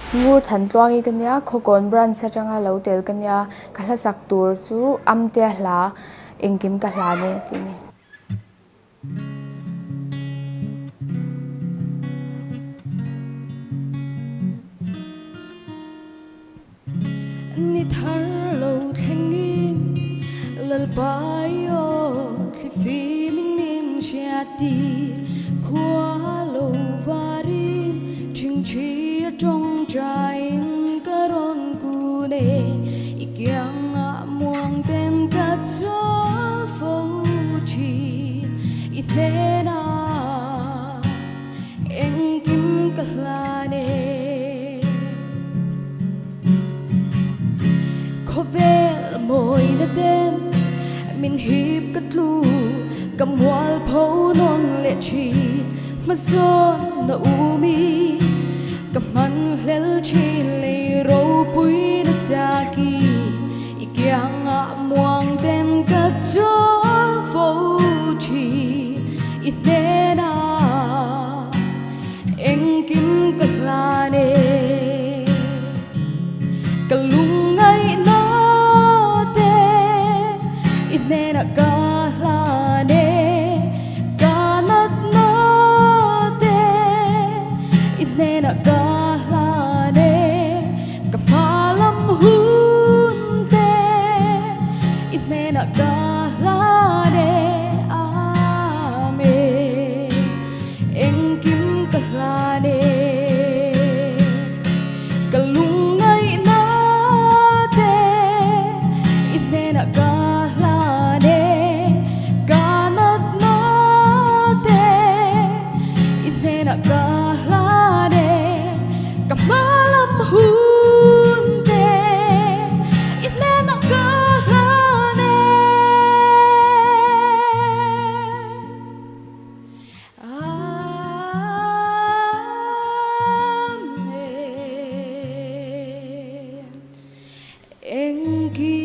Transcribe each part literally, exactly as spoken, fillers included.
Ngurthantluangi kanya khokon brand sa tanga lo tel kanya khlasak tur chu amte hla engkim ka hla ne tini ni thar lo thengin lal bayo thlifi min min shati khwa lo varin ching chi trong jain karon ku ne ikyang a muang ten ka chol fo chi itena engkim ka hla ne vel môi na tên min hip cất lu cầm hoa phâu non lệ chi mà gió na umi cầm man lel chi lê râu bụi na cha ki ikyang a muang tên cất gió phâu chi itena em kim cất la ne kalung ngay na nena kahlane kanat nate itnena kahlane kapalam hunte itnena kahlane ame engkim kahlane kalungay nate itnena kahlane kahlane kamalam hunte itnena kahlane amen engki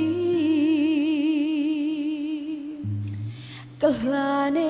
kahlane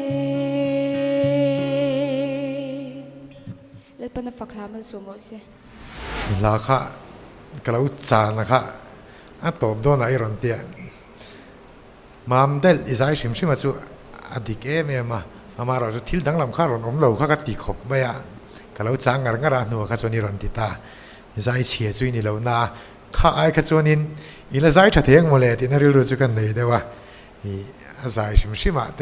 pana faklamal sumose lakha kalau chana kha a top don ai ron tia mam del izai shim shim chu adik em em ma amara chu thil dang lam kha ron om lo kha ka ti khop ba ya kalau chang ngar ngara nu kha choni ron ti ta izai chhe chui ni lo na kha ai kha chonin ila zai tha theng mole ti na ri ru chu kan nei dewa i azai shim shima